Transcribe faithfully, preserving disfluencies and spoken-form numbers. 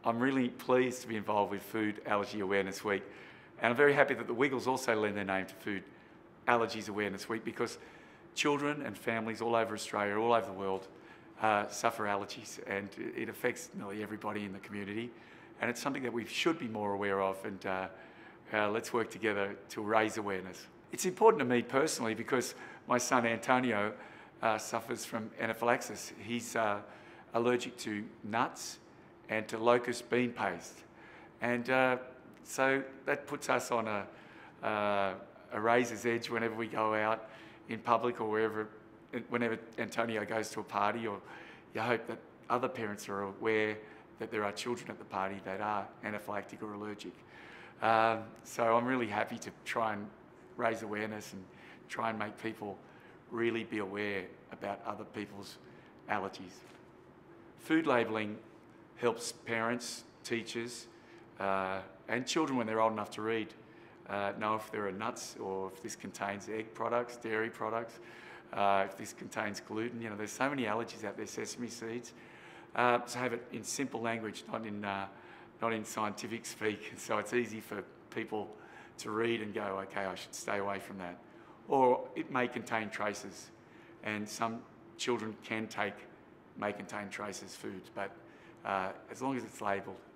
I'm really pleased to be involved with Food Allergy Awareness Week, and I'm very happy that the Wiggles also lend their name to Food Allergies Awareness Week, because children and families all over Australia, all over the world, uh, suffer allergies, and it affects nearly everybody in the community, and it's something that we should be more aware of, and uh, uh, let's work together to raise awareness. It's important to me personally because my son Antonio uh, suffers from anaphylaxis. He's uh, allergic to nuts and to locust bean paste, and uh, so that puts us on a, uh, a razor's edge whenever we go out in public or wherever, whenever Antonio goes to a party, or you hope that other parents are aware that there are children at the party that are anaphylactic or allergic. Um, so I'm really happy to try and raise awareness and try and make people really be aware about other people's allergies. Food labelling helps parents, teachers, uh, and children when they're old enough to read uh, know if there are nuts, or if this contains egg products, dairy products, uh, if this contains gluten. You know, there's so many allergies out there, sesame seeds. Uh, so have it in simple language, not in, uh, not in scientific speak, so it's easy for people to read and go, okay, I should stay away from that. Or it may contain traces, and some children can take may contain traces foods, but uh, as long as it's labelled,